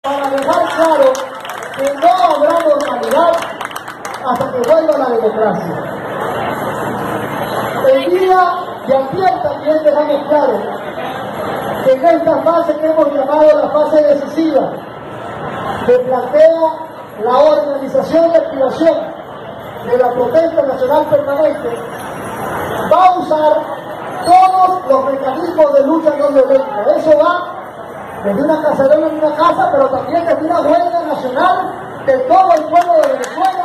para dejar claro que no habrá normalidad hasta que vuelva la democracia. El día de ayer también dejamos claro que en esta fase que hemos llamado la fase decisiva, que plantea la organización y activación de la protesta nacional permanente, va a usar todos los mecanismos de lucha no violenta. Eso va desde una cacerola en una casa, pero también desde una huelga nacional de todo el pueblo de Venezuela.